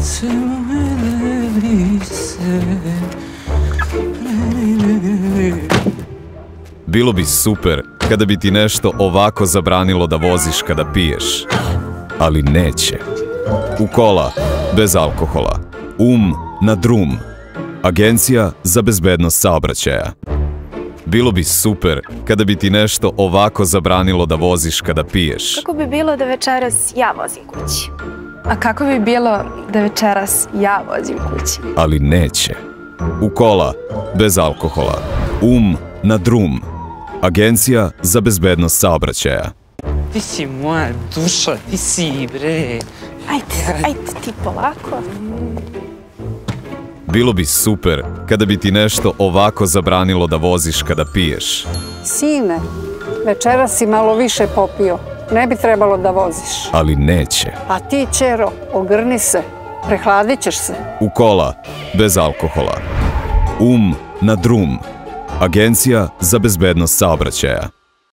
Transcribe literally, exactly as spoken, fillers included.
Srce moje device. Bilo bi super kada bi ti nešto ovako zabranilo da voziš kada piješ, ali neće. U kola, bez alkohola. Um na drum. Agencija za bezbednost saobraćaja. Bilo bi super kada bi ti nešto ovako zabranilo da voziš kada piješ. Kako bi bilo da večeras ja vozim kući? A kako bi bilo da večeras ja vozim kući? Ali neće. U kola, bez alkohola. Um na drum. Agencija za bezbednost saobraćaja. Ti si moja duša, ti si, bre. Ajde, ajde, ti polako. Bilo bi super kada bi ti nešto ovako zabranilo da voziš kada piješ. Sine, večeras si malo više popio. Ne bi trebalo da voziš. Ali neće. A ti, ćero, ogrni se. Prehladit ćeš se. U kola, bez alkohola. Um na drum. Agencija za bezbednost saobraćaja.